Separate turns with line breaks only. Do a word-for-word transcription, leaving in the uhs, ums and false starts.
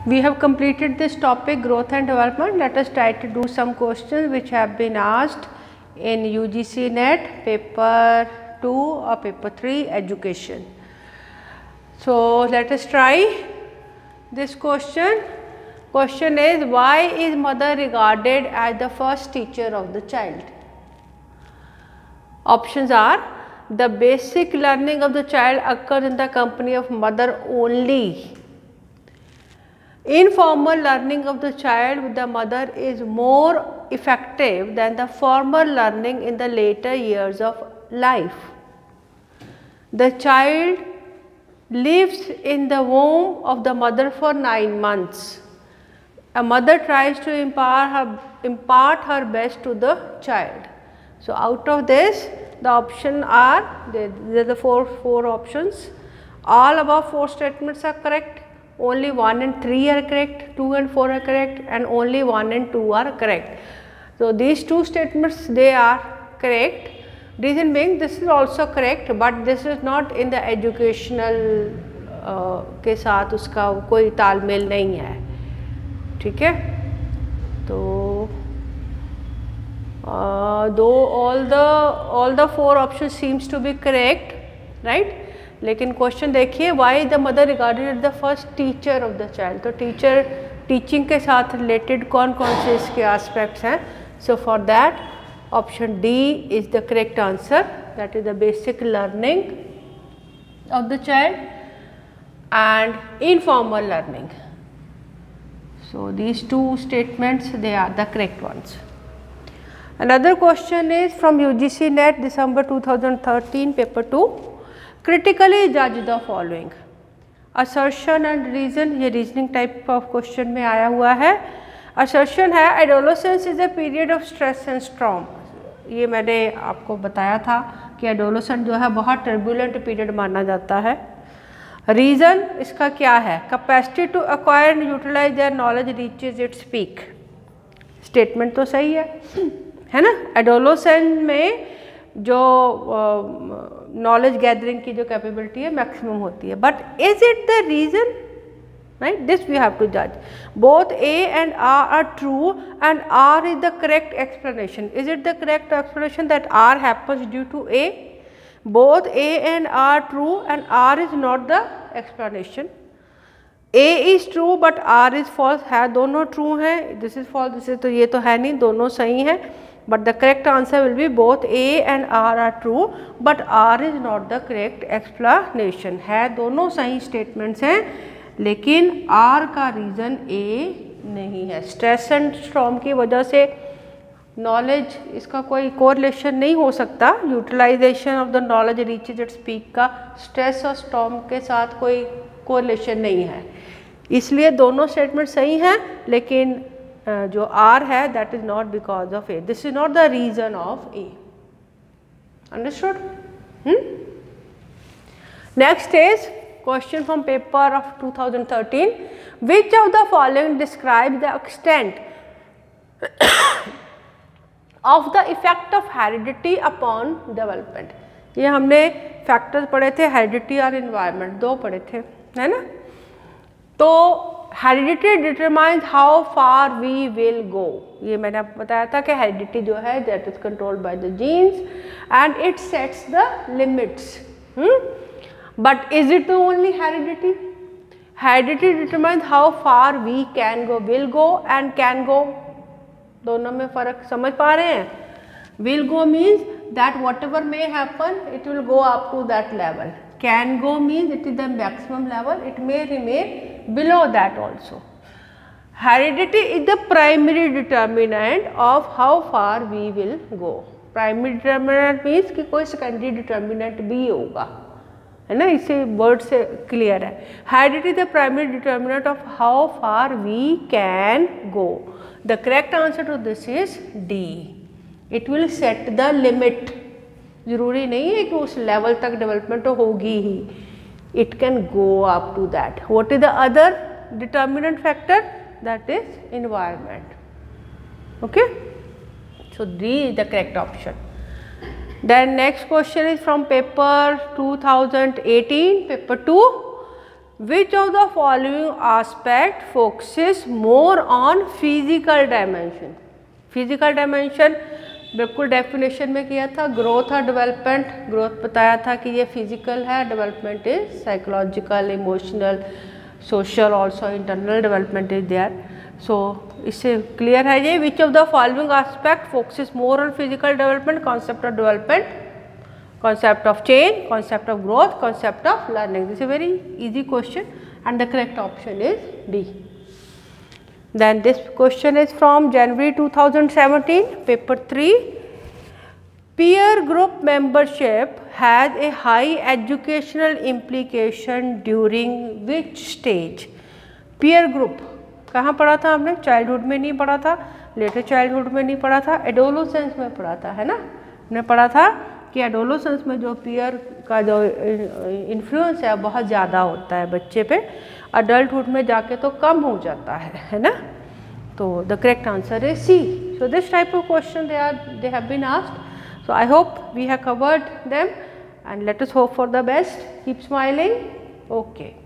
We have completed this topic, growth and development. Let us try to do some questions which have been asked in U G C NET paper two or paper three education. So let us try this question. Question is, why is mother regarded as the first teacher of the child? Options are, the basic learning of the child occurs in the company of mother only. Informal learning of the child with the mother is more effective than the formal learning in the later years of life. The child lives in the womb of the mother for nine months. A mother tries to impart her, impart her best to the child. So, out of this, the option are, there are the four, four options. All above four statements are correct. Only one and three are correct, two and four are correct, and only one and two are correct. So, these two statements, they are correct. Reason being, this is also correct, but this is not in the educational uh, के साथ उसका कोई तालमेल नहीं है, ठीक है. तो दो all the all the four options seems to be correct, right? लेकिन क्वेश्चन देखिए, why the mother regarded as the first teacher of the child. तो टीचर टीचिंग के साथ रिलेटेड कौन कौन से इसके एस्पेक्ट्स हैं. So for that option D is the correct answer, that is the basic learning of the child and informal learning. So these two statements they are the correct ones. Another question is from U G C NET December two thousand thirteen paper two. Critically judge the following. Assertion and reason, ये reasoning type of question में आया हुआ है. Assertion है, adolescence is a period of stress and storm. ये मैंने आपको बताया था कि adolescence जो है बहुत turbulent period माना जाता है. Reason इसका क्या है, capacity to acquire and utilize their knowledge reaches its peak. Statement तो सही है, है ना. adolescence में जो नॉलेज uh, गैदरिंग की जो कैपेबिलिटी है मैक्सिमम होती है. But is it the reason, right? This we have to जज. Both A and R R true and R is the correct explanation. Is it the correct explanation that R happens due to A? Both A and R true and R is not the explanation. A is true but R is false है, दोनों true हैं. This is false, this is, तो ये तो है नहीं, दोनों सही हैं. But the correct answer will be both A and R are true, but R is not the correct explanation. है दोनों सही statements हैं, लेकिन R का reason A नहीं है. Stress and storm की वजह से knowledge इसका कोई correlation नहीं हो सकता. Utilization of the knowledge reaches its peak का stress और storm के साथ कोई correlation नहीं है. इसलिए दोनों statements सही हैं, लेकिन Uh, जो R है that is not because of A. This is not the reason of A. Understood? Hmm? Next is question from paper of two thousand thirteen. Which of the following describes the extent of the effect of heredity upon development? ये हमने factors पढ़े थे, heredity और environment, दो पढ़े थे, है ना. तो heredity determines how far we will go. ये मैंने आपको बताया था कि हेरिडिटी जो है that is controlled by the genes and it sets the limits. But is it the only heredity? Heredity determines how far we can go. Will go and can go, दोनों में फर्क समझ पा रहे हैं? Will go means that whatever may happen it will go up to that level. Can go means it is the maximum level, it may remain below that also. Heredity is the primary determinant of how far we will go. Primary determinant means कि कोई secondary determinant भी होगा, है ना. इसे word से clear है. Heredity is the primary determinant of how far we can go. The correct answer to this is D. It will set the limit. जरूरी नहीं है कि उस लेवल तक डेवलपमेंट तो होगी ही. It can go up to that. What is the other determinant factor? That is environment. Okay, so D is the correct option. Then next question is from paper two thousand eighteen, paper two. Which of the following aspect focuses more on physical dimension? Physical dimension बिल्कुल definition में किया था, growth और development. Growth बताया था कि ये physical है, development is psychological, emotional, social, also internal development is there. So इससे क्लियर है ये। Which of the following aspect focuses more on physical development? Concept of development, concept of change, concept of growth, concept of learning. This is a very easy question and the correct option is D. Then this question is from January two thousand seventeen, paper three. Peer group membership has a high educational implication during which stage? Peer group कहाँ पढ़ा था हमने? Childhood में नहीं पढ़ा था, letter childhood में नहीं पढ़ा था, एडोलोसेंस में पढ़ा था, है ना? हमने पढ़ा था कि एडोलोसेंस में जो पीयर का जो इन्फ्लुएंस है बहुत ज़्यादा होता है बच्चे पे, अडल्टहुड में जाके तो कम हो जाता है, है ना? तो the correct answer is C. So this type of question they are they have been asked. So I hope we have covered them and let us hope for the best. Keep smiling. Okay.